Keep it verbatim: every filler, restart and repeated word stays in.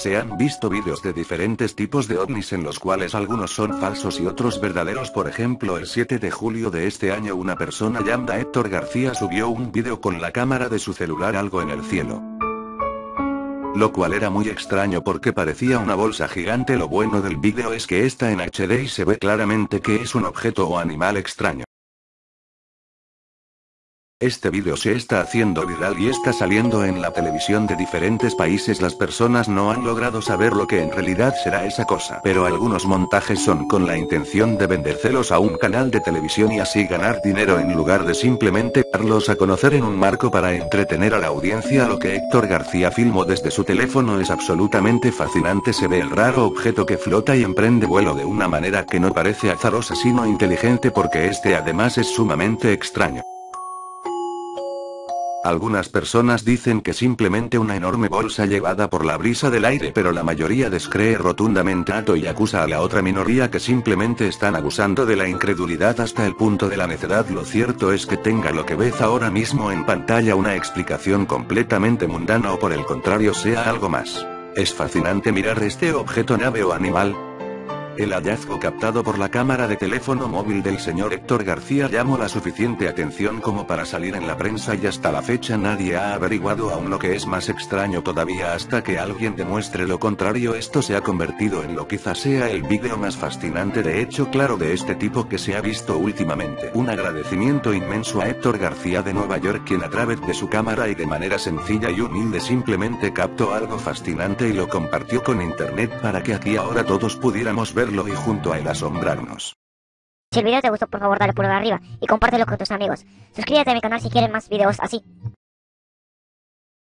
Se han visto vídeos de diferentes tipos de ovnis en los cuales algunos son falsos y otros verdaderos. Por ejemplo, el siete de julio de este año una persona llamada Héctor García subió un vídeo con la cámara de su celular algo en el cielo, lo cual era muy extraño porque parecía una bolsa gigante. Lo bueno del vídeo es que está en H D y se ve claramente que es un objeto o animal extraño. Este vídeo se está haciendo viral y está saliendo en la televisión de diferentes países. Las personas no han logrado saber lo que en realidad será esa cosa, pero algunos montajes son con la intención de vendérselos a un canal de televisión y así ganar dinero en lugar de simplemente darlos a conocer en un marco para entretener a la audiencia. Lo que Héctor García filmó desde su teléfono es absolutamente fascinante. Se ve el raro objeto que flota y emprende vuelo de una manera que no parece azarosa sino inteligente, porque este además es sumamente extraño. Algunas personas dicen que simplemente una enorme bolsa llevada por la brisa del aire, pero la mayoría descree rotundamente esto y acusa a la otra minoría que simplemente están abusando de la incredulidad hasta el punto de la necedad. Lo cierto es que tenga lo que ves ahora mismo en pantalla una explicación completamente mundana o por el contrario sea algo más. Es fascinante mirar este objeto, nave o animal. El hallazgo captado por la cámara de teléfono móvil del señor Héctor García llamó la suficiente atención como para salir en la prensa y hasta la fecha nadie ha averiguado aún lo que es más extraño todavía hasta que alguien demuestre lo contrario. Esto se ha convertido en lo quizás sea el vídeo más fascinante de hecho claro de este tipo que se ha visto últimamente. Un agradecimiento inmenso a Héctor García de Nueva York, quien a través de su cámara y de manera sencilla y humilde simplemente captó algo fascinante y lo compartió con internet para que aquí ahora todos pudiéramos ver y junto a él asombrarnos. Si el video te gustó, por favor dale pulgar arriba y compártelo con tus amigos. Suscríbete a mi canal si quieres más videos así.